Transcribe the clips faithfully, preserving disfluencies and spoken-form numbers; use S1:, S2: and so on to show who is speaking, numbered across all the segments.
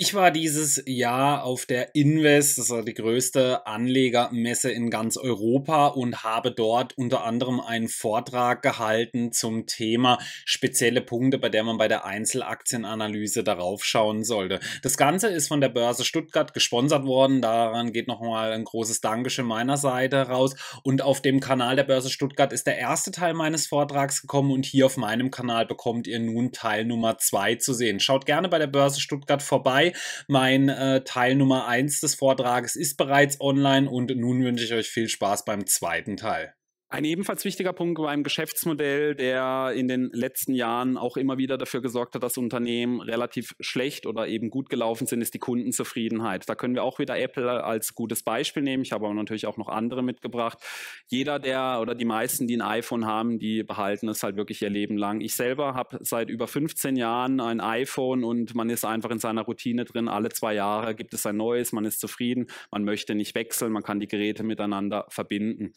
S1: Ich war dieses Jahr auf der Invest, das war die größte Anlegermesse in ganz Europa, und habe dort unter anderem einen Vortrag gehalten zum Thema spezielle Punkte, bei der man bei der Einzelaktienanalyse darauf schauen sollte. Das Ganze ist von der Börse Stuttgart gesponsert worden. Daran geht nochmal ein großes Dankeschön meiner Seite raus. Und auf dem Kanal der Börse Stuttgart ist der erste Teil meines Vortrags gekommen, und hier auf meinem Kanal bekommt ihr nun Teil Nummer zwei zu sehen. Schaut gerne bei der Börse Stuttgart vorbei. Mein äh, Teil Nummer eins des Vortrages ist bereits online, und nun wünsche ich euch viel Spaß beim zweiten Teil.
S2: Ein ebenfalls wichtiger Punkt beim Geschäftsmodell, der in den letzten Jahren auch immer wieder dafür gesorgt hat, dass Unternehmen relativ schlecht oder eben gut gelaufen sind, ist die Kundenzufriedenheit. Da können wir auch wieder Apple als gutes Beispiel nehmen. Ich habe aber natürlich auch noch andere mitgebracht. Jeder, der oder die meisten, die ein iPhone haben, die behalten es halt wirklich ihr Leben lang. Ich selber habe seit über fünfzehn Jahren ein iPhone, und man ist einfach in seiner Routine drin. Alle zwei Jahre gibt es ein neues, man ist zufrieden, man möchte nicht wechseln, man kann die Geräte miteinander verbinden.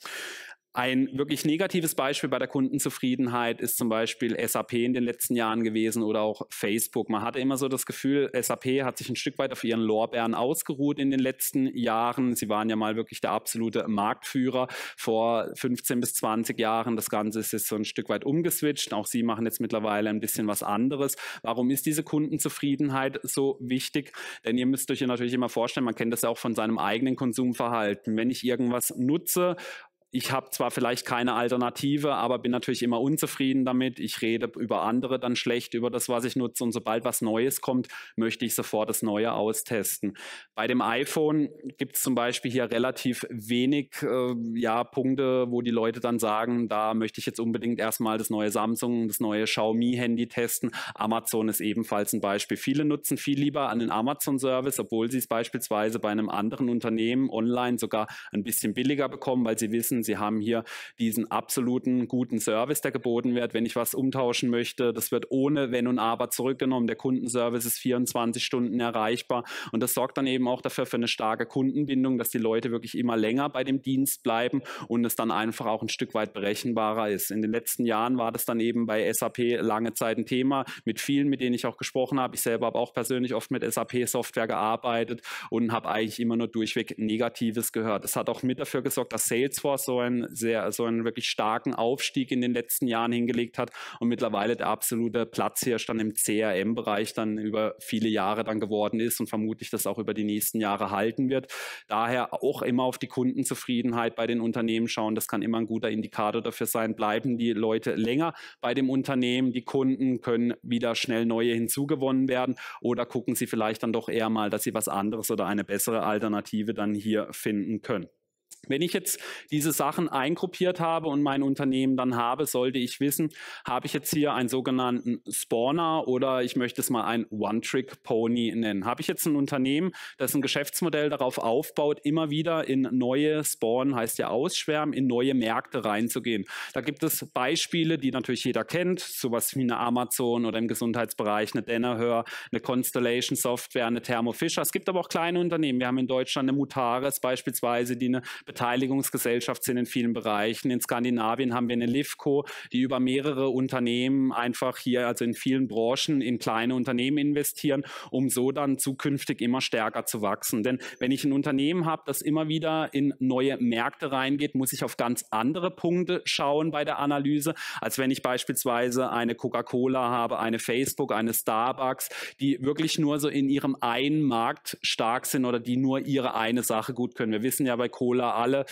S2: Ein wirklich negatives Beispiel bei der Kundenzufriedenheit ist zum Beispiel S A P in den letzten Jahren gewesen oder auch Facebook. Man hatte immer so das Gefühl, S A P hat sich ein Stück weit auf ihren Lorbeeren ausgeruht in den letzten Jahren. Sie waren ja mal wirklich der absolute Marktführer vor fünfzehn bis zwanzig Jahren. Das Ganze ist jetzt so ein Stück weit umgeswitcht. Auch sie machen jetzt mittlerweile ein bisschen was anderes. Warum ist diese Kundenzufriedenheit so wichtig? Denn ihr müsst euch ja natürlich immer vorstellen, man kennt das ja auch von seinem eigenen Konsumverhalten. Wenn ich irgendwas nutze, ich habe zwar vielleicht keine Alternative, aber bin natürlich immer unzufrieden damit. Ich rede über andere dann schlecht, über das, was ich nutze. Und sobald was Neues kommt, möchte ich sofort das Neue austesten. Bei dem iPhone gibt es zum Beispiel hier relativ wenig äh, ja, Punkte, wo die Leute dann sagen, da möchte ich jetzt unbedingt erstmal das neue Samsung, das neue Xiaomi-Handy testen. Amazon ist ebenfalls ein Beispiel. Viele nutzen viel lieber einen Amazon-Service, obwohl sie es beispielsweise bei einem anderen Unternehmen online sogar ein bisschen billiger bekommen, weil sie wissen, sie haben hier diesen absoluten guten Service, der geboten wird. Wenn ich was umtauschen möchte, das wird ohne Wenn und Aber zurückgenommen. Der Kundenservice ist vierundzwanzig Stunden erreichbar, und das sorgt dann eben auch dafür für eine starke Kundenbindung, dass die Leute wirklich immer länger bei dem Dienst bleiben und es dann einfach auch ein Stück weit berechenbarer ist. In den letzten Jahren war das dann eben bei S A P lange Zeit ein Thema mit vielen, mit denen ich auch gesprochen habe. Ich selber habe auch persönlich oft mit S A P-Software gearbeitet und habe eigentlich immer nur durchweg Negatives gehört. Das hat auch mit dafür gesorgt, dass Salesforce so einen sehr, so einen wirklich starken Aufstieg in den letzten Jahren hingelegt hat und mittlerweile der absolute Platzhirsch dann im C R M-Bereich dann über viele Jahre dann geworden ist und vermutlich das auch über die nächsten Jahre halten wird. Daher auch immer auf die Kundenzufriedenheit bei den Unternehmen schauen. Das kann immer ein guter Indikator dafür sein. Bleiben die Leute länger bei dem Unternehmen? Die Kunden können wieder schnell neue hinzugewonnen werden, oder gucken sie vielleicht dann doch eher mal, dass sie was anderes oder eine bessere Alternative dann hier finden können. Wenn ich jetzt diese Sachen eingruppiert habe und mein Unternehmen dann habe, sollte ich wissen, habe ich jetzt hier einen sogenannten Spawner, oder ich möchte es mal ein One-Trick-Pony nennen. Habe ich jetzt ein Unternehmen, das ein Geschäftsmodell darauf aufbaut, immer wieder in neue Spawn, heißt ja ausschwärmen, in neue Märkte reinzugehen. Da gibt es Beispiele, die natürlich jeder kennt, sowas wie eine Amazon oder im Gesundheitsbereich eine Danaher, eine Constellation Software, eine Thermo Fisher. Es gibt aber auch kleine Unternehmen. Wir haben in Deutschland eine Mutares beispielsweise, die eine Beteiligungsgesellschaft sind in vielen Bereichen. In Skandinavien haben wir eine Livco, die über mehrere Unternehmen einfach hier, also in vielen Branchen, in kleine Unternehmen investieren, um so dann zukünftig immer stärker zu wachsen. Denn wenn ich ein Unternehmen habe, das immer wieder in neue Märkte reingeht, muss ich auf ganz andere Punkte schauen bei der Analyse, als wenn ich beispielsweise eine Coca-Cola habe, eine Facebook, eine Starbucks, die wirklich nur so in ihrem einen Markt stark sind oder die nur ihre eine Sache gut können. Wir wissen ja bei Cola alle,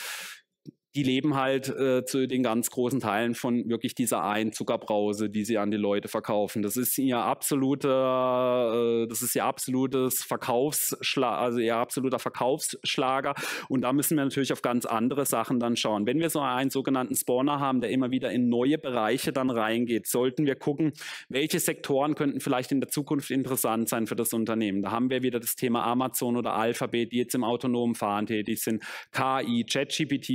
S2: die leben halt äh, zu den ganz großen Teilen von wirklich dieser einen Zuckerbrause, die sie an die Leute verkaufen. Das ist ihr absoluter, äh, das ist ihr absolutes Verkaufsschlager, also ihr absoluter Verkaufsschlager. Und da müssen wir natürlich auf ganz andere Sachen dann schauen. Wenn wir so einen sogenannten Spawner haben, der immer wieder in neue Bereiche dann reingeht, sollten wir gucken, welche Sektoren könnten vielleicht in der Zukunft interessant sein für das Unternehmen. Da haben wir wieder das Thema Amazon oder Alphabet, die jetzt im autonomen Fahren tätig sind. K I, ChatGPT war jetzt natürlich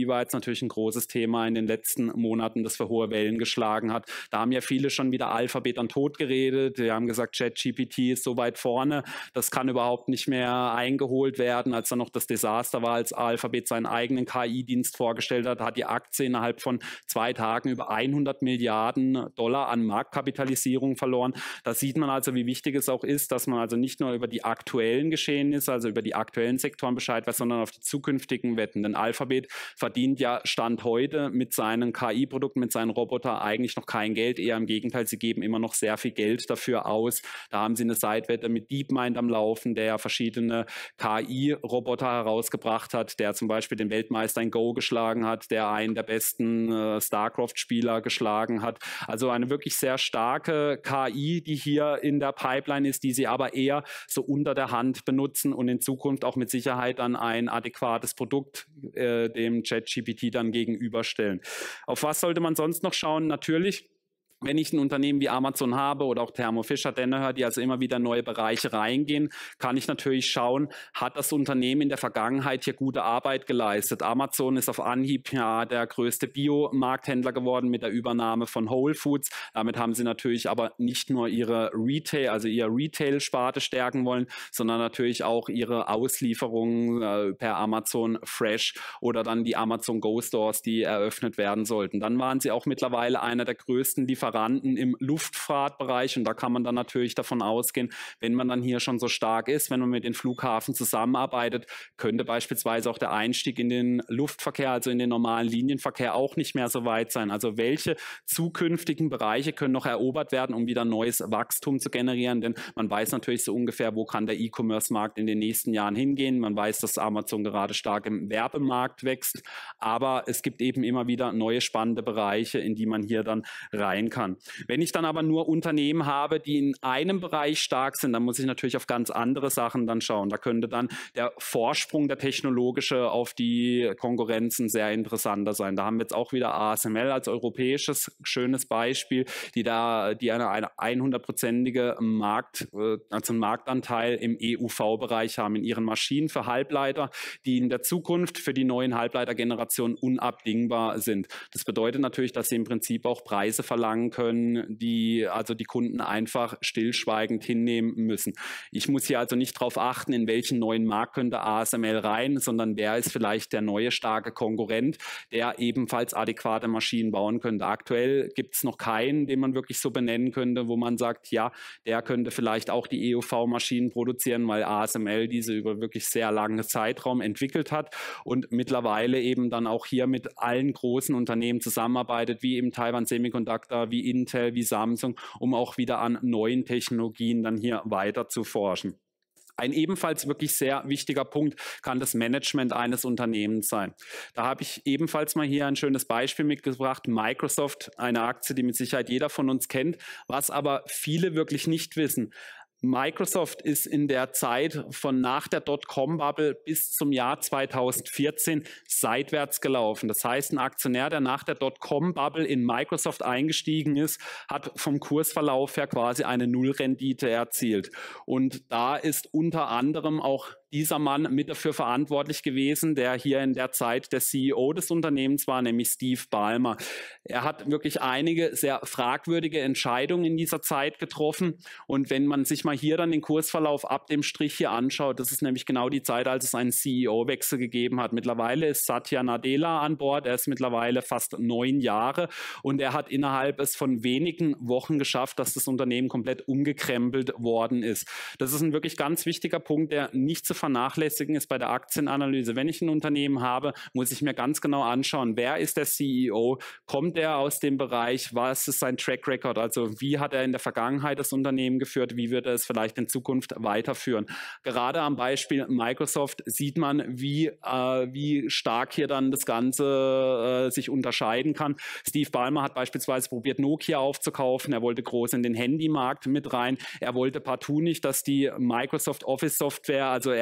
S2: natürlich ein großes Thema in den letzten Monaten, das für hohe Wellen geschlagen hat. Da haben ja viele schon wieder Alphabet an Tod geredet. Die haben gesagt, ChatGPT ist so weit vorne, das kann überhaupt nicht mehr eingeholt werden. Als dann noch das Desaster war, als Alphabet seinen eigenen K I-Dienst vorgestellt hat, hat die Aktie innerhalb von zwei Tagen über hundert Milliarden Dollar an Marktkapitalisierung verloren. Da sieht man also, wie wichtig es auch ist, dass man also nicht nur über die aktuellen Geschehnisse, also über die aktuellen Sektoren Bescheid weiß, sondern auf die zukünftigen Wetten. Denn Alphabet verdient ja Stand heute mit seinen K I-Produkten, mit seinen Robotern eigentlich noch kein Geld. Eher im Gegenteil, sie geben immer noch sehr viel Geld dafür aus. Da haben sie eine Seitwette mit DeepMind am Laufen, der verschiedene K I-Roboter herausgebracht hat, der zum Beispiel den Weltmeister in Go geschlagen hat, der einen der besten äh, StarCraft-Spieler geschlagen hat. Also eine wirklich sehr starke K I, die hier in der Pipeline ist, die sie aber eher so unter der Hand benutzen und in Zukunft auch mit Sicherheit dann ein adäquates Produkt äh, dem ChatGPT dann gegenüberstellen. Auf was sollte man sonst noch schauen? Natürlich, wenn ich ein Unternehmen wie Amazon habe oder auch Thermo Fisher, Danaher, die also immer wieder in neue Bereiche reingehen, kann ich natürlich schauen, hat das Unternehmen in der Vergangenheit hier gute Arbeit geleistet. Amazon ist auf Anhieb ja der größte Biomarkthändler geworden mit der Übernahme von Whole Foods. Damit haben sie natürlich aber nicht nur ihre Retail, also ihre Retail-Sparte stärken wollen, sondern natürlich auch ihre Auslieferungen äh, per Amazon Fresh oder dann die Amazon Go Stores, die eröffnet werden sollten. Dann waren sie auch mittlerweile einer der größten Lieferanten im Luftfahrtbereich und da kann man dann natürlich davon ausgehen, wenn man dann hier schon so stark ist, wenn man mit den Flughafen zusammenarbeitet, könnte beispielsweise auch der Einstieg in den Luftverkehr, also in den normalen Linienverkehr auch nicht mehr so weit sein. Also welche zukünftigen Bereiche können noch erobert werden, um wieder neues Wachstum zu generieren, denn man weiß natürlich so ungefähr, wo kann der E-Commerce-Markt in den nächsten Jahren hingehen. Man weiß, dass Amazon gerade stark im Werbemarkt wächst, aber es gibt eben immer wieder neue spannende Bereiche, in die man hier dann rein kann. Kann. Wenn ich dann aber nur Unternehmen habe, die in einem Bereich stark sind, dann muss ich natürlich auf ganz andere Sachen dann schauen. Da könnte dann der Vorsprung der technologische auf die Konkurrenzen sehr interessanter sein. Da haben wir jetzt auch wieder A S M L als europäisches schönes Beispiel, die da die eine, eine hundertprozentige Markt, also einen Marktanteil im E U V-Bereich haben in ihren Maschinen für Halbleiter, die in der Zukunft für die neuen Halbleitergenerationen unabdingbar sind. Das bedeutet natürlich, dass sie im Prinzip auch Preise verlangen können, die also die Kunden einfach stillschweigend hinnehmen müssen. Ich muss hier also nicht darauf achten, in welchen neuen Markt könnte A S M L rein, sondern wer ist vielleicht der neue starke Konkurrent, der ebenfalls adäquate Maschinen bauen könnte. Aktuell gibt es noch keinen, den man wirklich so benennen könnte, wo man sagt, ja, der könnte vielleicht auch die E U V-Maschinen produzieren, weil A S M L diese über wirklich sehr langen Zeitraum entwickelt hat und mittlerweile eben dann auch hier mit allen großen Unternehmen zusammenarbeitet, wie eben Taiwan Semiconductor, wie Intel, wie Samsung, um auch wieder an neuen Technologien dann hier weiter zu forschen. Ein ebenfalls wirklich sehr wichtiger Punkt kann das Management eines Unternehmens sein. Da habe ich ebenfalls mal hier ein schönes Beispiel mitgebracht. Microsoft, eine Aktie, die mit Sicherheit jeder von uns kennt, was aber viele wirklich nicht wissen. Microsoft ist in der Zeit von nach der Dotcom-Bubble bis zum Jahr zweitausendvierzehn seitwärts gelaufen. Das heißt, ein Aktionär, der nach der Dotcom-Bubble in Microsoft eingestiegen ist, hat vom Kursverlauf her quasi eine Nullrendite erzielt. Und da ist unter anderem auch dieser Mann mit dafür verantwortlich gewesen, der hier in der Zeit der C E O des Unternehmens war, nämlich Steve Ballmer. Er hat wirklich einige sehr fragwürdige Entscheidungen in dieser Zeit getroffen. Und wenn man sich mal hier dann den Kursverlauf ab dem Strich hier anschaut, das ist nämlich genau die Zeit, als es einen C E O-Wechsel gegeben hat. Mittlerweile ist Satya Nadella an Bord. Er ist mittlerweile fast neun Jahre und er hat innerhalb es von wenigen Wochen geschafft, dass das Unternehmen komplett umgekrempelt worden ist. Das ist ein wirklich ganz wichtiger Punkt, der nicht zu vernachlässigen ist bei der Aktienanalyse. Wenn ich ein Unternehmen habe, muss ich mir ganz genau anschauen, wer ist der C E O, kommt er aus dem Bereich, was ist sein Track Record, also wie hat er in der Vergangenheit das Unternehmen geführt, wie wird er es vielleicht in Zukunft weiterführen. Gerade am Beispiel Microsoft sieht man, wie, äh, wie stark hier dann das Ganze äh, sich unterscheiden kann. Steve Ballmer hat beispielsweise probiert, Nokia aufzukaufen, er wollte groß in den Handymarkt mit rein, er wollte partout nicht, dass die Microsoft Office Software, also er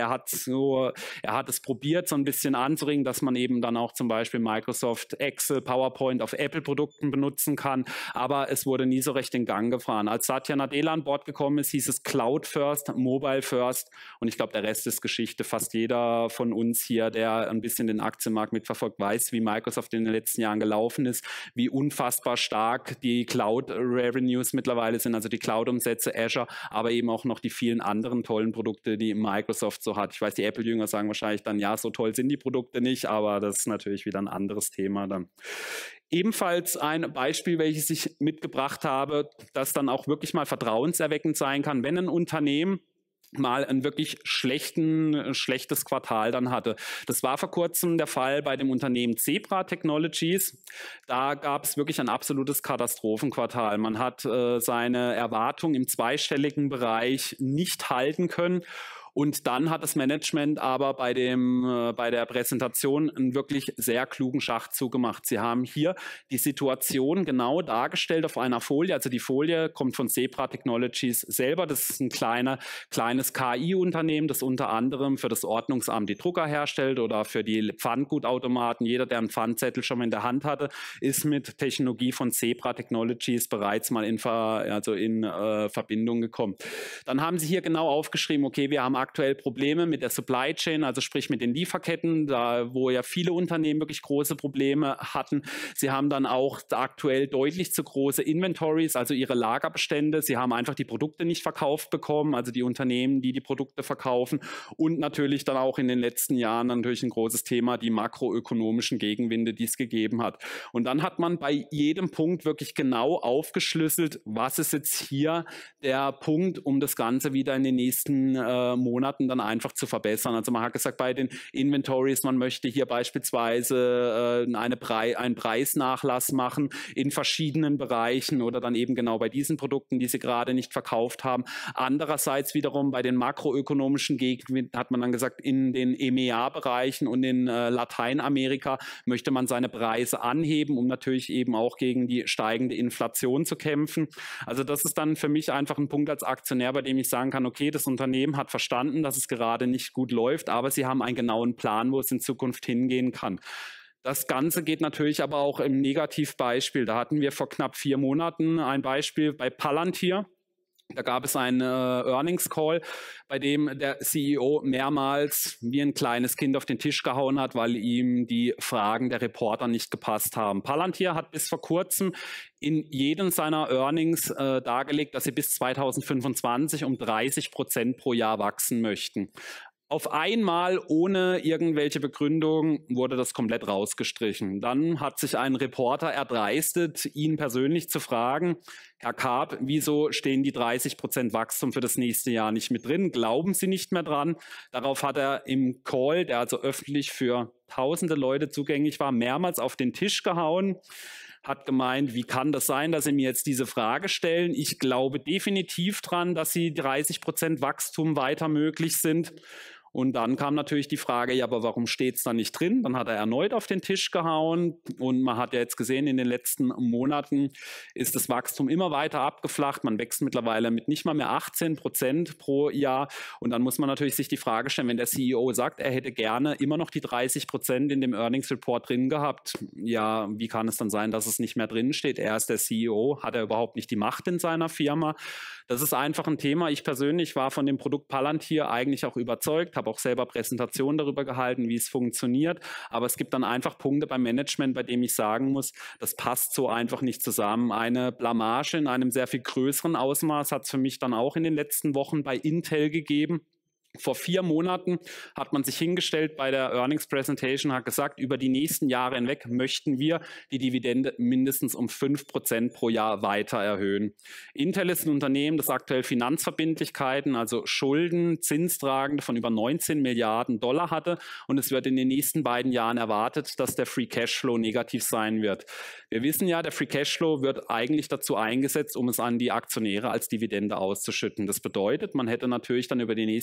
S2: er hat so, er hat es probiert, so ein bisschen anzuringen, dass man eben dann auch zum Beispiel Microsoft Excel, PowerPoint auf Apple-Produkten benutzen kann, aber es wurde nie so recht in Gang gefahren. Als Satya Nadella an Bord gekommen ist, hieß es Cloud First, Mobile First, und ich glaube, der Rest ist Geschichte. Fast jeder von uns hier, der ein bisschen den Aktienmarkt mitverfolgt, weiß, wie Microsoft in den letzten Jahren gelaufen ist, wie unfassbar stark die Cloud-Revenues mittlerweile sind, also die Cloud-Umsätze, Azure, aber eben auch noch die vielen anderen tollen Produkte, die Microsoft so hat. Ich weiß, die Apple-Jünger sagen wahrscheinlich dann, ja, so toll sind die Produkte nicht, aber das ist natürlich wieder ein anderes Thema dann. Ebenfalls ein Beispiel, welches ich mitgebracht habe, das dann auch wirklich mal vertrauenserweckend sein kann, wenn ein Unternehmen mal ein wirklich schlechten, schlechtes Quartal dann hatte. Das war vor kurzem der Fall bei dem Unternehmen Zebra Technologies. Da gab es wirklich ein absolutes Katastrophenquartal. Man hat äh, seine Erwartungen im zweistelligen Bereich nicht halten können. Und dann hat das Management aber bei, dem, äh, bei der Präsentation einen wirklich sehr klugen Schachzug gemacht. Sie haben hier die Situation genau dargestellt auf einer Folie. Also die Folie kommt von Zebra Technologies selber. Das ist ein kleiner, kleines K I-Unternehmen, das unter anderem für das Ordnungsamt die Drucker herstellt oder für die Pfandgutautomaten. Jeder, der einen Pfandzettel schon mal in der Hand hatte, ist mit Technologie von Zebra Technologies bereits mal in, Ver, also in äh, Verbindung gekommen. Dann haben sie hier genau aufgeschrieben, okay, wir haben aktuell Probleme mit der Supply Chain, also sprich mit den Lieferketten, da wo ja viele Unternehmen wirklich große Probleme hatten. Sie haben dann auch aktuell deutlich zu große Inventories, also ihre Lagerbestände. Sie haben einfach die Produkte nicht verkauft bekommen, also die Unternehmen, die die Produkte verkaufen. Und natürlich dann auch in den letzten Jahren natürlich ein großes Thema, die makroökonomischen Gegenwinde, die es gegeben hat. Und dann hat man bei jedem Punkt wirklich genau aufgeschlüsselt, was ist jetzt hier der Punkt, um das Ganze wieder in den nächsten äh, Monaten Monaten dann einfach zu verbessern. Also man hat gesagt, bei den Inventories, man möchte hier beispielsweise äh, eine Pre- einen Preisnachlass machen in verschiedenen Bereichen oder dann eben genau bei diesen Produkten, die sie gerade nicht verkauft haben. Andererseits wiederum bei den makroökonomischen Gegenden hat man dann gesagt, in den E M E A-Bereichen und in äh, Lateinamerika möchte man seine Preise anheben, um natürlich eben auch gegen die steigende Inflation zu kämpfen. Also das ist dann für mich einfach ein Punkt als Aktionär, bei dem ich sagen kann, okay, das Unternehmen hat verstanden, dass es gerade nicht gut läuft, aber sie haben einen genauen Plan, wo es in Zukunft hingehen kann. Das Ganze geht natürlich aber auch im Negativbeispiel. Da hatten wir vor knapp vier Monaten ein Beispiel bei Palantir. Da gab es einen äh, Earnings Call, bei dem der C E O mehrmals wie ein kleines Kind auf den Tisch gehauen hat, weil ihm die Fragen der Reporter nicht gepasst haben. Palantir hat bis vor kurzem in jedem seiner Earnings äh, dargelegt, dass sie bis zweitausendfünfundzwanzig um dreißig Prozent pro Jahr wachsen möchten. Auf einmal, ohne irgendwelche Begründung, wurde das komplett rausgestrichen. Dann hat sich ein Reporter erdreistet, ihn persönlich zu fragen, Herr Karp, wieso stehen die dreißig Prozent Wachstum für das nächste Jahr nicht mit drin? Glauben Sie nicht mehr dran? Darauf hat er im Call, der also öffentlich für tausende Leute zugänglich war, mehrmals auf den Tisch gehauen, hat gemeint, wie kann das sein, dass Sie mir jetzt diese Frage stellen? Ich glaube definitiv dran, dass Sie dreißig Prozent Wachstum weiter möglich sind. Und dann kam natürlich die Frage, ja, aber warum steht es da nicht drin? Dann hat er erneut auf den Tisch gehauen und man hat ja jetzt gesehen, in den letzten Monaten ist das Wachstum immer weiter abgeflacht. Man wächst mittlerweile mit nicht mal mehr achtzehn Prozent pro Jahr und dann muss man natürlich sich die Frage stellen, wenn der C E O sagt, er hätte gerne immer noch die dreißig Prozent in dem Earnings Report drin gehabt, ja, wie kann es dann sein, dass es nicht mehr drin steht? Er ist der C E O, hat er überhaupt nicht die Macht in seiner Firma? Das ist einfach ein Thema. Ich persönlich war von dem Produkt Palantir eigentlich auch überzeugt, habe auch selber Präsentationen darüber gehalten, wie es funktioniert. Aber es gibt dann einfach Punkte beim Management, bei dem ich sagen muss, das passt so einfach nicht zusammen. Eine Blamage in einem sehr viel größeren Ausmaß hat es für mich dann auch in den letzten Wochen bei Intel gegeben. Vor vier Monaten hat man sich hingestellt bei der Earnings Presentation, hat gesagt, über die nächsten Jahre hinweg möchten wir die Dividende mindestens um fünf Prozent pro Jahr weiter erhöhen. Intel ist ein Unternehmen, das aktuell Finanzverbindlichkeiten, also Schulden, Zinstragende von über neunzehn Milliarden Dollar hatte und es wird in den nächsten beiden Jahren erwartet, dass der Free Cashflow negativ sein wird. Wir wissen ja, der Free Cashflow wird eigentlich dazu eingesetzt, um es an die Aktionäre als Dividende auszuschütten. Das bedeutet, man hätte natürlich dann über die nächsten zwei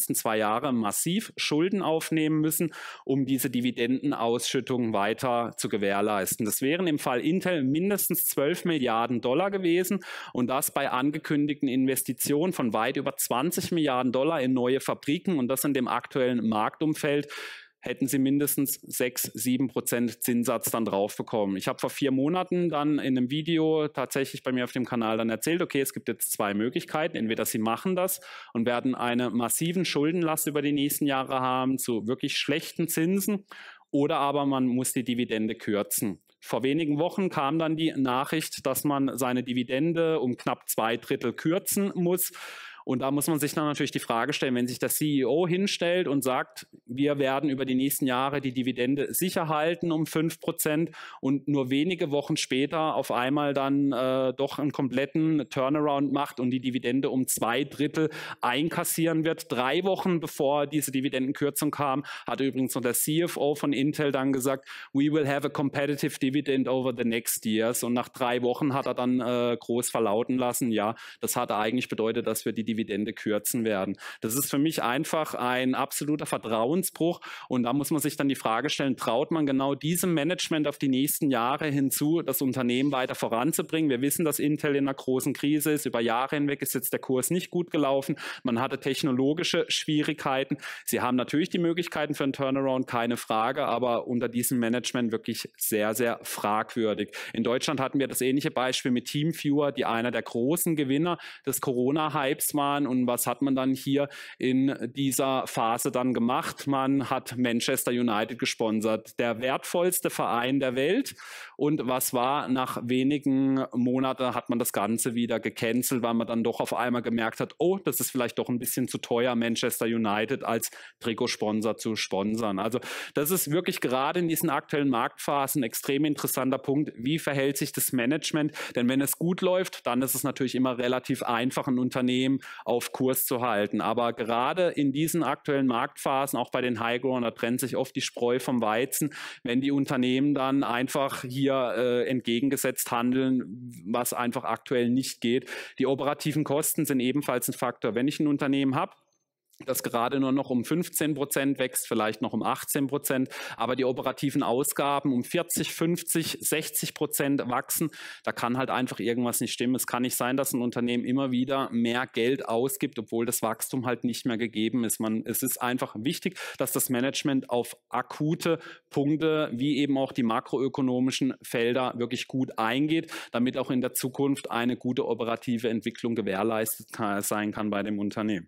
S2: Jahre massiv Schulden aufnehmen müssen, um diese Dividendenausschüttung weiter zu gewährleisten. Das wären im Fall Intel mindestens zwölf Milliarden Dollar gewesen und das bei angekündigten Investitionen von weit über zwanzig Milliarden Dollar in neue Fabriken und das in dem aktuellen Marktumfeld. Hätten sie mindestens sechs, sieben Prozent Zinssatz dann drauf bekommen. Ich habe vor vier Monaten dann in einem Video tatsächlich bei mir auf dem Kanal dann erzählt, okay, es gibt jetzt zwei Möglichkeiten. Entweder sie machen das und werden eine massiven Schuldenlast über die nächsten Jahre haben zu wirklich schlechten Zinsen oder aber man muss die Dividende kürzen. Vor wenigen Wochen kam dann die Nachricht, dass man seine Dividende um knapp zwei Drittel kürzen muss. Und da muss man sich dann natürlich die Frage stellen, wenn sich der C E O hinstellt und sagt, wir werden über die nächsten Jahre die Dividende sicher halten um fünf Prozent und nur wenige Wochen später auf einmal dann äh, doch einen kompletten Turnaround macht und die Dividende um zwei Drittel einkassieren wird. Drei Wochen bevor diese Dividendenkürzung kam, hat übrigens noch der C F O von Intel dann gesagt, we will have a competitive dividend over the next years. Und nach drei Wochen hat er dann äh, groß verlauten lassen, ja, das hat eigentlich bedeutet, dass wir die Dividende kürzen werden. Das ist für mich einfach ein absoluter Vertrauensbruch und da muss man sich dann die Frage stellen, traut man genau diesem Management auf die nächsten Jahre hinzu, das Unternehmen weiter voranzubringen? Wir wissen, dass Intel in einer großen Krise ist. Über Jahre hinweg ist jetzt der Kurs nicht gut gelaufen. Man hatte technologische Schwierigkeiten. Sie haben natürlich die Möglichkeiten für einen Turnaround, keine Frage, aber unter diesem Management wirklich sehr, sehr fragwürdig. In Deutschland hatten wir das ähnliche Beispiel mit TeamViewer, die einer der großen Gewinner des Corona-Hypes war. Und was hat man dann hier in dieser Phase dann gemacht? Man hat Manchester United gesponsert, der wertvollste Verein der Welt. Und was war? Nach wenigen Monaten hat man das Ganze wieder gecancelt, weil man dann doch auf einmal gemerkt hat, oh, das ist vielleicht doch ein bisschen zu teuer, Manchester United als Trikotsponsor zu sponsern. Also das ist wirklich gerade in diesen aktuellen Marktphasen ein extrem interessanter Punkt. Wie verhält sich das Management? Denn wenn es gut läuft, dann ist es natürlich immer relativ einfach, ein Unternehmen auf Kurs zu halten. Aber gerade in diesen aktuellen Marktphasen, auch bei den Highgrowern, da trennt sich oft die Spreu vom Weizen, wenn die Unternehmen dann einfach hier äh, entgegengesetzt handeln, was einfach aktuell nicht geht. Die operativen Kosten sind ebenfalls ein Faktor. Wenn ich ein Unternehmen habe, das gerade nur noch um fünfzehn Prozent wächst, vielleicht noch um achtzehn Prozent, aber die operativen Ausgaben um vierzig, fünfzig, sechzig Prozent wachsen, da kann halt einfach irgendwas nicht stimmen. Es kann nicht sein, dass ein Unternehmen immer wieder mehr Geld ausgibt, obwohl das Wachstum halt nicht mehr gegeben ist. Man, es ist einfach wichtig, dass das Management auf akute Punkte, wie eben auch die makroökonomischen Felder, wirklich gut eingeht, damit auch in der Zukunft eine gute operative Entwicklung gewährleistet sein kann bei dem Unternehmen.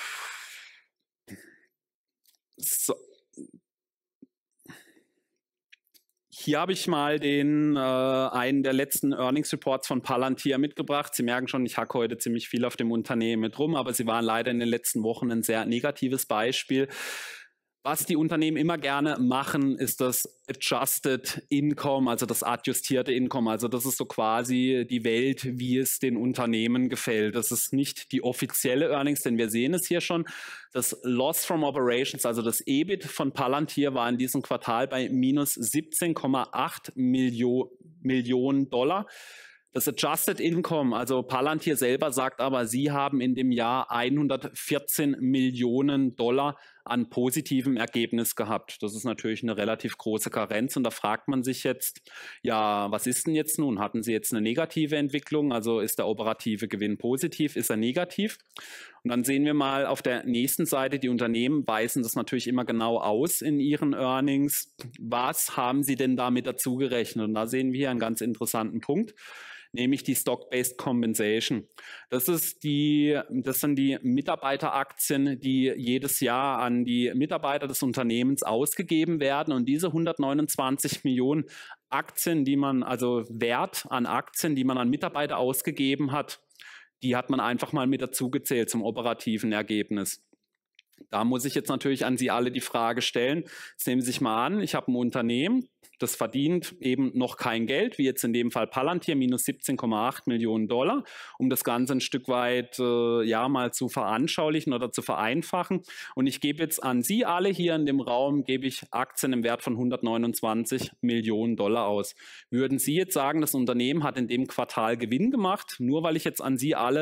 S2: So. Hier habe ich mal den, äh, einen der letzten Earnings Reports von Palantir mitgebracht. Sie merken schon, ich hacke heute ziemlich viel auf dem Unternehmen mit rum, aber sie waren leider in den letzten Wochen ein sehr negatives Beispiel. Was die Unternehmen immer gerne machen, ist das Adjusted Income, also das adjustierte Income. Also das ist so quasi die Welt, wie es den Unternehmen gefällt. Das ist nicht die offizielle Earnings, denn wir sehen es hier schon. Das Loss from Operations, also das E B I T von Palantir, war in diesem Quartal bei minus siebzehn Komma acht Millionen Dollar. Das Adjusted Income, also Palantir selber sagt aber, sie haben in dem Jahr hundertvierzehn Millionen Dollar an positivem Ergebnis gehabt. Das ist natürlich eine relativ große Karenz und da fragt man sich jetzt, ja, was ist denn jetzt nun? Hatten Sie jetzt eine negative Entwicklung? Also ist der operative Gewinn positiv? Ist er negativ? Und dann sehen wir mal auf der nächsten Seite, die Unternehmen weisen das natürlich immer genau aus in ihren Earnings. Was haben sie denn damit dazu gerechnet? Und da sehen wir hier einen ganz interessanten Punkt, nämlich die Stock-Based Compensation. Das ist die, das sind die Mitarbeiteraktien, die jedes Jahr an die Mitarbeiter des Unternehmens ausgegeben werden. Und diese hundertneunundzwanzig Millionen Aktien, die man, also Wert an Aktien, die man an Mitarbeiter ausgegeben hat, die hat man einfach mal mit dazugezählt zum operativen Ergebnis. Da muss ich jetzt natürlich an Sie alle die Frage stellen, jetzt nehmen Sie sich mal an, ich habe ein Unternehmen, das verdient eben noch kein Geld, wie jetzt in dem Fall Palantir, minus siebzehn Komma acht Millionen Dollar, um das Ganze ein Stück weit äh, ja mal zu veranschaulichen oder zu vereinfachen. Und ich gebe jetzt an Sie alle hier in dem Raum, gebe ich Aktien im Wert von hundertneunundzwanzig Millionen Dollar aus. Würden Sie jetzt sagen, das Unternehmen hat in dem Quartal Gewinn gemacht, nur weil ich jetzt an Sie alle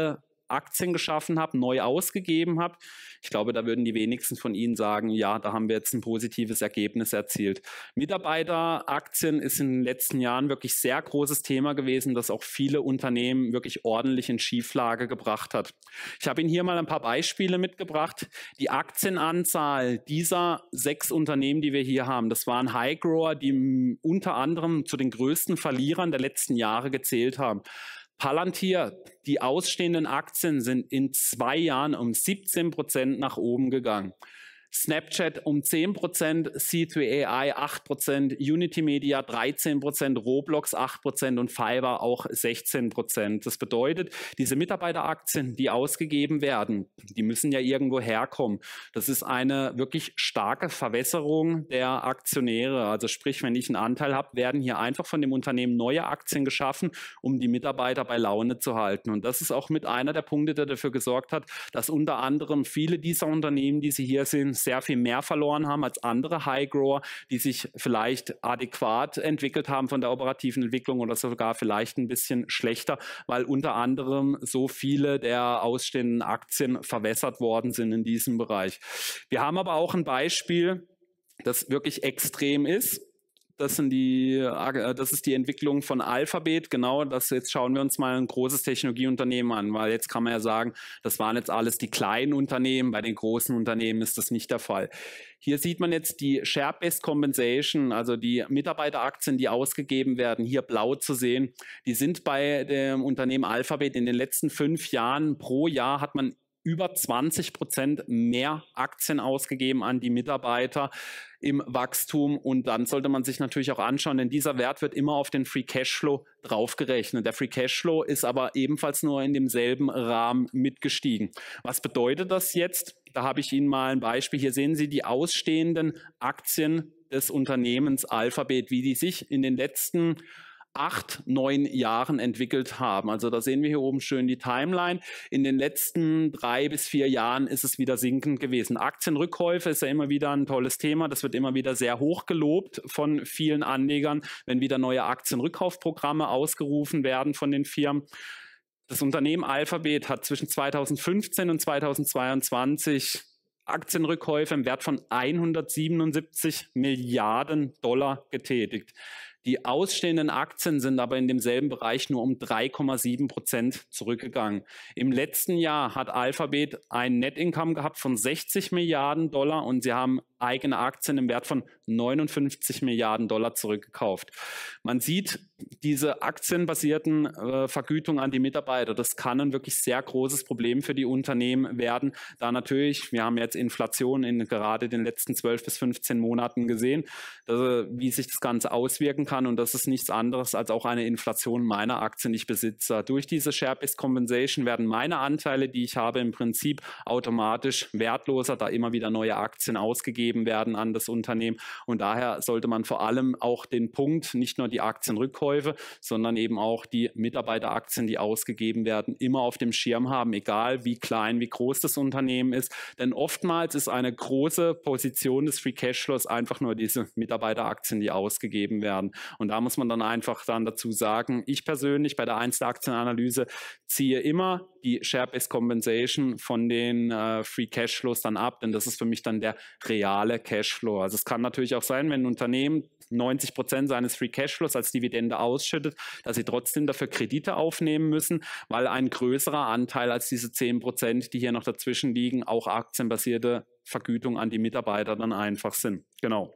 S2: Aktien geschaffen habt, neu ausgegeben habt. Ich glaube, da würden die wenigsten von Ihnen sagen, ja, da haben wir jetzt ein positives Ergebnis erzielt. Mitarbeiteraktien ist in den letzten Jahren wirklich sehr großes Thema gewesen, das auch viele Unternehmen wirklich ordentlich in Schieflage gebracht hat. Ich habe Ihnen hier mal ein paar Beispiele mitgebracht. Die Aktienanzahl dieser sechs Unternehmen, die wir hier haben, das waren High-Grower, die unter anderem zu den größten Verlierern der letzten Jahre gezählt haben. Palantir, die ausstehenden Aktien sind in zwei Jahren um siebzehn Prozent nach oben gegangen. Snapchat um zehn Prozent, C drei A I acht Prozent, Unity Media dreizehn Prozent, Roblox acht Prozent und Fiverr auch sechzehn Prozent. Das bedeutet, diese Mitarbeiteraktien, die ausgegeben werden, die müssen ja irgendwo herkommen. Das ist eine wirklich starke Verwässerung der Aktionäre. Also sprich, wenn ich einen Anteil habe, werden hier einfach von dem Unternehmen neue Aktien geschaffen, um die Mitarbeiter bei Laune zu halten. Und das ist auch mit einer der Punkte, der dafür gesorgt hat, dass unter anderem viele dieser Unternehmen, die Sie hier sehen, sehr viel mehr verloren haben als andere High-Grower, die sich vielleicht adäquat entwickelt haben von der operativen Entwicklung oder sogar vielleicht ein bisschen schlechter, weil unter anderem so viele der ausstehenden Aktien verwässert worden sind in diesem Bereich. Wir haben aber auch ein Beispiel, das wirklich extrem ist. Das, sind die, das ist die Entwicklung von Alphabet, genau, das jetzt schauen wir uns mal ein großes Technologieunternehmen an, weil jetzt kann man ja sagen, das waren jetzt alles die kleinen Unternehmen, bei den großen Unternehmen ist das nicht der Fall. Hier sieht man jetzt die Share-Based Compensation, also die Mitarbeiteraktien, die ausgegeben werden, hier blau zu sehen. Die sind bei dem Unternehmen Alphabet in den letzten fünf Jahren pro Jahr hat man über zwanzig Prozent mehr Aktien ausgegeben an die Mitarbeiter im Wachstum. Und dann sollte man sich natürlich auch anschauen, denn dieser Wert wird immer auf den Free Cashflow draufgerechnet. Der Free Cashflow ist aber ebenfalls nur in demselben Rahmen mitgestiegen. Was bedeutet das jetzt? Da habe ich Ihnen mal ein Beispiel. Hier sehen Sie die ausstehenden Aktien des Unternehmens Alphabet, wie die sich in den letzten acht, neun Jahren entwickelt haben. Also da sehen wir hier oben schön die Timeline. In den letzten drei bis vier Jahren ist es wieder sinkend gewesen. Aktienrückkäufe ist ja immer wieder ein tolles Thema. Das wird immer wieder sehr hoch gelobt von vielen Anlegern, wenn wieder neue Aktienrückkaufprogramme ausgerufen werden von den Firmen. Das Unternehmen Alphabet hat zwischen zweitausendfünfzehn und zweitausendzweiundzwanzig Aktienrückkäufe im Wert von hundertsiebenundsiebzig Milliarden Dollar getätigt. Die ausstehenden Aktien sind aber in demselben Bereich nur um drei Komma sieben Prozent zurückgegangen. Im letzten Jahr hat Alphabet ein Net Income gehabt von sechzig Milliarden Dollar und sie haben eigene Aktien im Wert von neunundfünfzig Milliarden Dollar zurückgekauft. Man sieht diese aktienbasierten äh, Vergütungen an die Mitarbeiter. Das kann ein wirklich sehr großes Problem für die Unternehmen werden, da natürlich, wir haben jetzt Inflation in gerade den letzten zwölf bis fünfzehn Monaten gesehen, dass, wie sich das Ganze auswirken kann. Und das ist nichts anderes als auch eine Inflation meiner Aktien, die ich besitze. Durch diese Share-Based Compensation werden meine Anteile, die ich habe, im Prinzip automatisch wertloser, da immer wieder neue Aktien ausgegeben werden an das Unternehmen. Und daher sollte man vor allem auch den Punkt, nicht nur die Aktienrückkäufe, sondern eben auch die Mitarbeiteraktien, die ausgegeben werden, immer auf dem Schirm haben, egal wie klein, wie groß das Unternehmen ist. Denn oftmals ist eine große Position des Free Cashflows einfach nur diese Mitarbeiteraktien, die ausgegeben werden. Und da muss man dann einfach dann dazu sagen, ich persönlich bei der Einzelaktienanalyse ziehe immer die Share-Based Compensation von den äh, Free Cashflows dann ab, denn das ist für mich dann der reale Cashflow. Also es kann natürlich auch sein, wenn ein Unternehmen neunzig Prozent seines Free Cashflows als Dividende ausschüttet, dass sie trotzdem dafür Kredite aufnehmen müssen, weil ein größerer Anteil als diese zehn Prozent, die hier noch dazwischen liegen, auch aktienbasierte Vergütung an die Mitarbeiter dann einfach sind. Genau.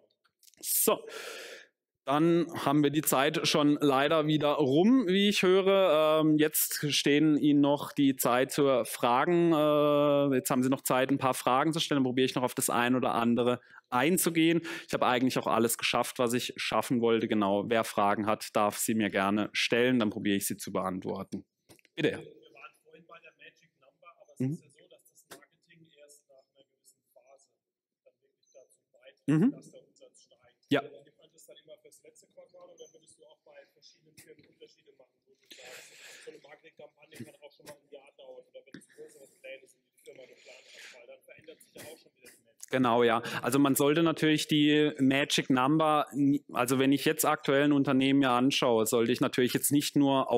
S2: So. Dann haben wir die Zeit schon leider wieder rum, wie ich höre. Ähm, jetzt stehen Ihnen noch die Zeit zur Fragen. Äh, jetzt haben Sie noch Zeit, ein paar Fragen zu stellen. Dann probiere ich noch auf das ein oder andere einzugehen. Ich habe eigentlich auch alles geschafft, was ich schaffen wollte. Genau, wer Fragen hat, darf sie mir gerne stellen. Dann probiere ich sie zu beantworten. Bitte. Wir waren vorhin bei der Magic Number, aber es mhm. ist ja so, dass das Marketing erst nach einer gewissen Phase dann wirklich dazu beiträgt, mhm. dass der Umsatz steigt. Ja. Dann immer fürs letzte Quartal oder würdest du auch bei verschiedenen Firmen Unterschiede machen, wo du sagst, so eine Marketingkampagne kann auch schon mal ein Jahr dauern oder wenn es größere Pläne sind, die die Firma geplant hat, weil dann verändert sich ja auch schon wieder die Magic. Genau, ja. Also man sollte natürlich die Magic Number, also wenn ich jetzt aktuell ein Unternehmen mir anschaue, sollte ich natürlich jetzt nicht nur auf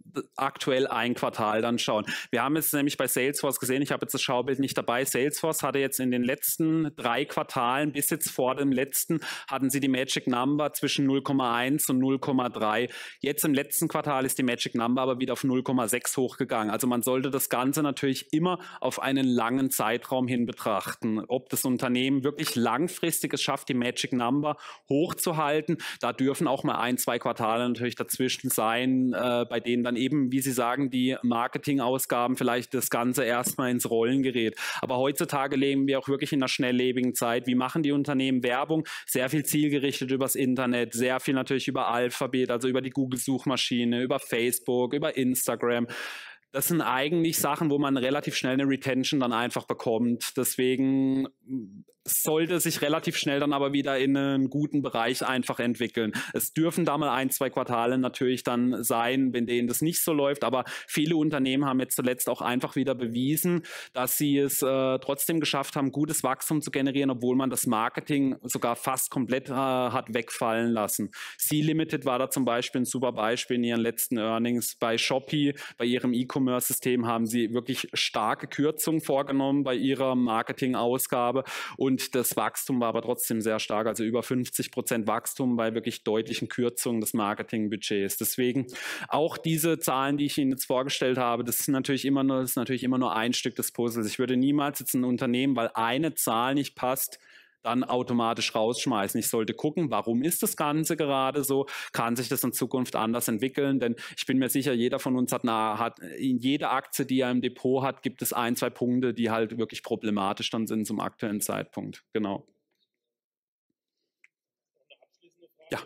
S2: aktuell ein Quartal dann schauen. Wir haben es nämlich bei Salesforce gesehen, ich habe jetzt das Schaubild nicht dabei, Salesforce hatte jetzt in den letzten drei Quartalen, bis jetzt vor dem letzten, hatten sie die Magic Number zwischen null Komma eins und null Komma drei. Jetzt im letzten Quartal ist die Magic Number aber wieder auf null Komma sechs hochgegangen. Also man sollte das Ganze natürlich immer auf einen langen Zeitraum hin betrachten. Ob das Unternehmen wirklich langfristig es schafft, die Magic Number hochzuhalten, da dürfen auch mal ein, zwei Quartale natürlich dazwischen sein, äh, bei denen dann eben, wie Sie sagen, die Marketingausgaben vielleicht das Ganze erstmal ins Rollen gerät. Aber heutzutage leben wir auch wirklich in einer schnelllebigen Zeit. Wie machen die Unternehmen Werbung? Sehr viel zielgerichtet übers Internet, sehr viel natürlich über Alphabet, also über die Google-Suchmaschine, über Facebook, über Instagram. Das sind eigentlich Sachen, wo man relativ schnell eine Retention dann einfach bekommt. Deswegen sollte sich relativ schnell dann aber wieder in einen guten Bereich einfach entwickeln. Es dürfen da mal ein, zwei Quartale natürlich dann sein, wenn denen das nicht so läuft, aber viele Unternehmen haben jetzt zuletzt auch einfach wieder bewiesen, dass sie es äh, trotzdem geschafft haben, gutes Wachstum zu generieren, obwohl man das Marketing sogar fast komplett äh, hat wegfallen lassen. C-Limited war da zum Beispiel ein super Beispiel in ihren letzten Earnings. Bei Shopee, bei ihrem E-Commerce-System haben sie wirklich starke Kürzungen vorgenommen bei ihrer Marketingausgabe und das Wachstum war aber trotzdem sehr stark, also über fünfzig Prozent Wachstum bei wirklich deutlichen Kürzungen des Marketingbudgets. Deswegen auch diese Zahlen, die ich Ihnen jetzt vorgestellt habe, das ist natürlich immer nur, das ist natürlich immer nur ein Stück des Puzzles. Ich würde niemals jetzt ein Unternehmen, weil eine Zahl nicht passt, dann automatisch rausschmeißen. Ich sollte gucken, warum ist das Ganze gerade so? Kann sich das in Zukunft anders entwickeln? Denn ich bin mir sicher, jeder von uns hat, eine, hat in jeder Aktie, die er im Depot hat, gibt es ein, zwei Punkte, die halt wirklich problematisch dann sind zum aktuellen Zeitpunkt. Genau. Ja.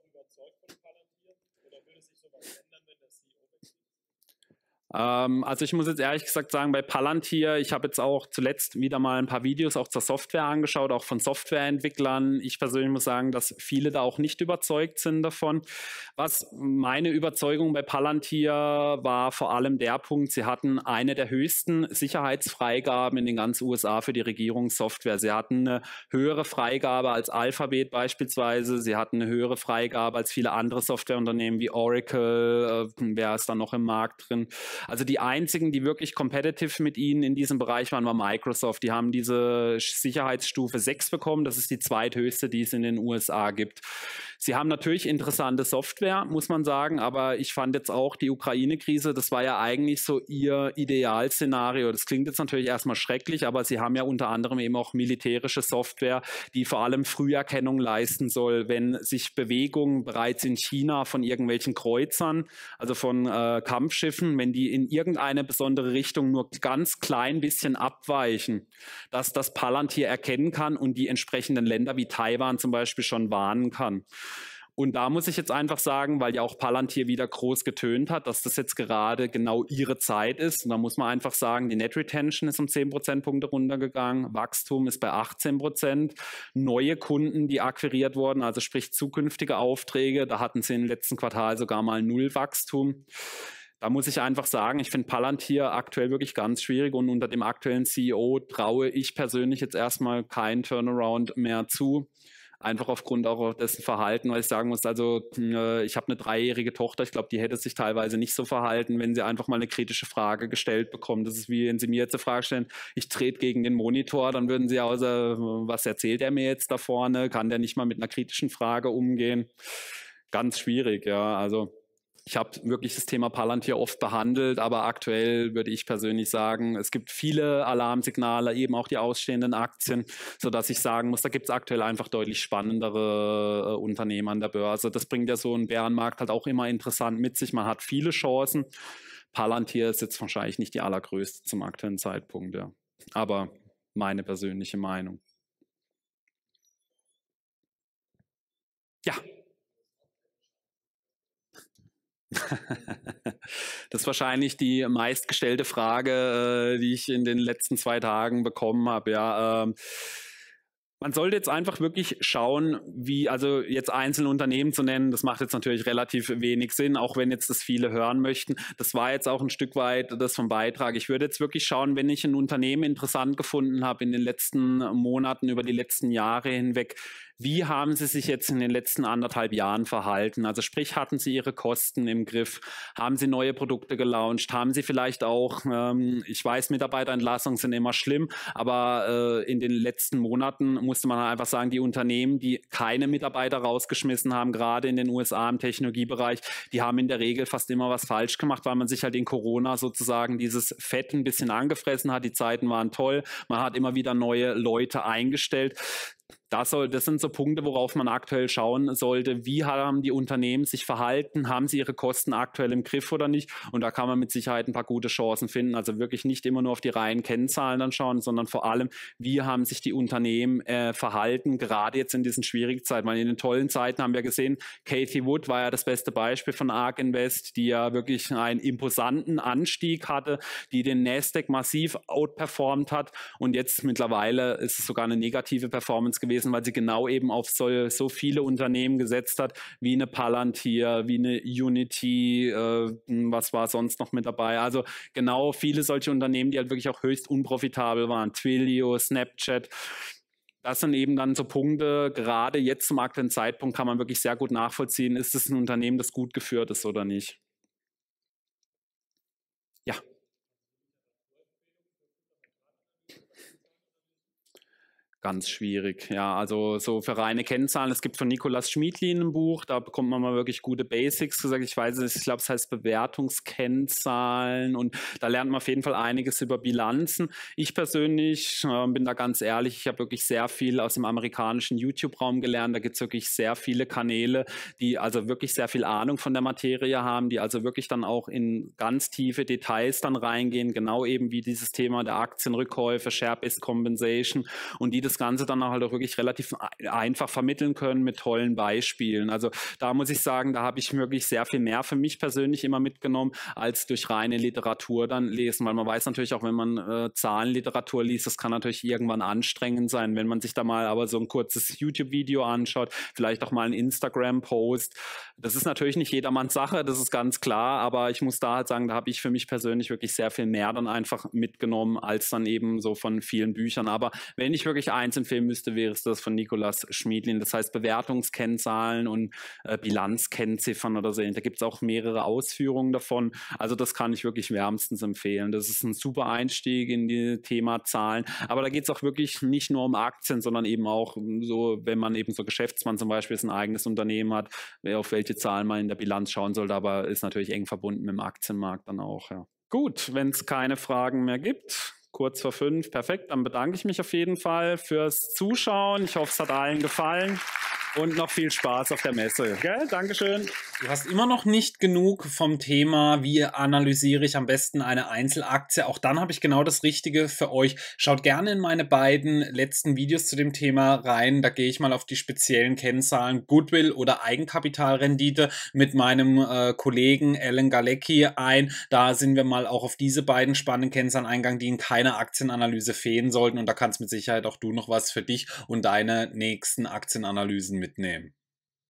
S2: Ähm, also ich muss jetzt ehrlich gesagt sagen, bei Palantir, ich habe jetzt auch zuletzt wieder mal ein paar Videos auch zur Software angeschaut, auch von Softwareentwicklern. Ich persönlich muss sagen, dass viele da auch nicht überzeugt sind davon. Was meine Überzeugung bei Palantir war vor allem der Punkt, sie hatten eine der höchsten Sicherheitsfreigaben in den ganzen U S A für die Regierungssoftware. Sie hatten eine höhere Freigabe als Alphabet beispielsweise, sie hatten eine höhere Freigabe als viele andere Softwareunternehmen wie Oracle, äh, wer ist da noch im Markt drin? Also die einzigen, die wirklich competitive mit ihnen in diesem Bereich waren, war Microsoft. Die haben diese Sicherheitsstufe sechs bekommen. Das ist die zweithöchste, die es in den U S A gibt. Sie haben natürlich interessante Software, muss man sagen, aber ich fand jetzt auch die Ukraine-Krise, das war ja eigentlich so ihr Idealszenario. Das klingt jetzt natürlich erstmal schrecklich, aber sie haben ja unter anderem eben auch militärische Software, die vor allem Früherkennung leisten soll, wenn sich Bewegungen bereits in China von irgendwelchen Kreuzern, also von äh, Kampfschiffen, wenn die in irgendeine besondere Richtung nur ganz klein bisschen abweichen, dass das Palantir erkennen kann und die entsprechenden Länder wie Taiwan zum Beispiel schon warnen kann. Und da muss ich jetzt einfach sagen, weil ja auch Palantir wieder groß getönt hat, dass das jetzt gerade genau ihre Zeit ist. Und da muss man einfach sagen, die Net Retention ist um zehn Prozentpunkte runtergegangen, Wachstum ist bei achtzehn Prozent, neue Kunden, die akquiriert wurden, also sprich zukünftige Aufträge, da hatten sie im letzten Quartal sogar mal null Wachstum. Da muss ich einfach sagen, ich finde Palantir aktuell wirklich ganz schwierig und unter dem aktuellen C E O traue ich persönlich jetzt erstmal keinen Turnaround mehr zu. Einfach aufgrund auch dessen Verhalten, weil ich sagen muss, also äh, ich habe eine dreijährige Tochter, ich glaube, die hätte sich teilweise nicht so verhalten, wenn sie einfach mal eine kritische Frage gestellt bekommt. Das ist wie, wenn sie mir jetzt eine Frage stellen, ich trete gegen den Monitor, dann würden sie außer, was erzählt er mir jetzt da vorne? Kann der nicht mal mit einer kritischen Frage umgehen? Ganz schwierig, ja, also ich habe wirklich das Thema Palantir oft behandelt, aber aktuell würde ich persönlich sagen, es gibt viele Alarmsignale, eben auch die ausstehenden Aktien, sodass ich sagen muss, da gibt es aktuell einfach deutlich spannendere äh, Unternehmen an der Börse. Das bringt ja so einen Bärenmarkt halt auch immer interessant mit sich. Man hat viele Chancen. Palantir ist jetzt wahrscheinlich nicht die allergrößte zum aktuellen Zeitpunkt, ja. Aber meine persönliche Meinung. Ja. Das ist wahrscheinlich die meistgestellte Frage, äh, die ich in den letzten zwei Tagen bekommen habe. Ja, ähm, Man sollte jetzt einfach wirklich schauen, wie, also jetzt einzelne Unternehmen zu nennen, das macht jetzt natürlich relativ wenig Sinn, auch wenn jetzt das viele hören möchten. Das war jetzt auch ein Stück weit das vom Beitrag. Ich würde jetzt wirklich schauen, wenn ich ein Unternehmen interessant gefunden habe in den letzten Monaten, über die letzten Jahre hinweg, wie haben sie sich jetzt in den letzten anderthalb Jahren verhalten? Also sprich, hatten sie ihre Kosten im Griff? Haben sie neue Produkte gelauncht? Haben sie vielleicht auch, ähm, ich weiß, Mitarbeiterentlassungen sind immer schlimm, aber äh, in den letzten Monaten musste man einfach sagen, die Unternehmen, die keine Mitarbeiter rausgeschmissen haben, gerade in den U S A im Technologiebereich, die haben in der Regel fast immer was falsch gemacht, weil man sich halt in Corona sozusagen dieses Fett ein bisschen angefressen hat. Die Zeiten waren toll, man hat immer wieder neue Leute eingestellt. Das, soll, das sind so Punkte, worauf man aktuell schauen sollte. Wie haben die Unternehmen sich verhalten? Haben sie ihre Kosten aktuell im Griff oder nicht? Und da kann man mit Sicherheit ein paar gute Chancen finden. Also wirklich nicht immer nur auf die reinen Kennzahlen dann schauen, sondern vor allem, wie haben sich die Unternehmen äh, verhalten, gerade jetzt in diesen schwierigen Zeiten. Weil in den tollen Zeiten haben wir gesehen, Cathie Wood war ja das beste Beispiel von ARK Invest, die ja wirklich einen imposanten Anstieg hatte, die den Nasdaq massiv outperformt hat. Und jetzt mittlerweile ist es sogar eine negative Performance gewesen, weil sie genau eben auf so, so viele Unternehmen gesetzt hat, wie eine Palantir, wie eine Unity, äh, was war sonst noch mit dabei? Also genau viele solche Unternehmen, die halt wirklich auch höchst unprofitabel waren. Twilio, Snapchat. Das sind eben dann so Punkte, gerade jetzt zum aktuellen Zeitpunkt kann man wirklich sehr gut nachvollziehen, ist es ein Unternehmen, das gut geführt ist oder nicht. Ja. Ganz schwierig, ja, also so für reine Kennzahlen. Es gibt von Nikolaus Schmiedlin ein Buch, da bekommt man mal wirklich gute Basics gesagt. Ich weiß nicht, ich glaube, es heißt Bewertungskennzahlen und da lernt man auf jeden Fall einiges über Bilanzen. Ich persönlich äh, bin da ganz ehrlich, ich habe wirklich sehr viel aus dem amerikanischen YouTube-Raum gelernt. Da gibt es wirklich sehr viele Kanäle, die also wirklich sehr viel Ahnung von der Materie haben, die also wirklich dann auch in ganz tiefe Details dann reingehen, genau eben wie dieses Thema der Aktienrückkäufe, Share-Based Compensation und die das Ganze dann halt auch wirklich relativ einfach vermitteln können mit tollen Beispielen. Also da muss ich sagen, da habe ich wirklich sehr viel mehr für mich persönlich immer mitgenommen, als durch reine Literatur dann lesen, weil man weiß natürlich auch, wenn man äh, Zahlenliteratur liest, das kann natürlich irgendwann anstrengend sein, wenn man sich da mal aber so ein kurzes YouTube-Video anschaut, vielleicht auch mal einen Instagram-Post. Das ist natürlich nicht jedermanns Sache, das ist ganz klar, aber ich muss da halt sagen, da habe ich für mich persönlich wirklich sehr viel mehr dann einfach mitgenommen, als dann eben so von vielen Büchern. Aber wenn ich wirklich eins empfehlen müsste, wäre es das von Nikolaus Schmiedlin. Das heißt Bewertungskennzahlen und äh, Bilanzkennziffern oder so. Da gibt es auch mehrere Ausführungen davon. Also das kann ich wirklich wärmstens empfehlen. Das ist ein super Einstieg in die Thema Zahlen. Aber da geht es auch wirklich nicht nur um Aktien, sondern eben auch so, wenn man eben so Geschäftsmann zum Beispiel ein eigenes Unternehmen hat, auf welche Zahlen man in der Bilanz schauen sollte. Aber ist natürlich eng verbunden mit dem Aktienmarkt dann auch. Ja. Gut, wenn es keine Fragen mehr gibt. Kurz vor fünf, perfekt. Dann bedanke ich mich auf jeden Fall fürs Zuschauen. Ich hoffe, es hat allen gefallen und noch viel Spaß auf der Messe. Gell? Dankeschön.
S1: Du hast immer noch nicht genug vom Thema, wie analysiere ich am besten eine Einzelaktie. Auch dann habe ich genau das Richtige für euch. Schaut gerne in meine beiden letzten Videos zu dem Thema rein. Da gehe ich mal auf die speziellen Kennzahlen Goodwill oder Eigenkapitalrendite mit meinem äh, Kollegen Alan Galecki ein. Da sind wir mal auch auf diese beiden spannenden Kennzahlen eingegangen, die in keiner Aktienanalyse fehlen sollten. Und da kannst mit Sicherheit auch du noch was für dich und deine nächsten Aktienanalysen mitnehmen.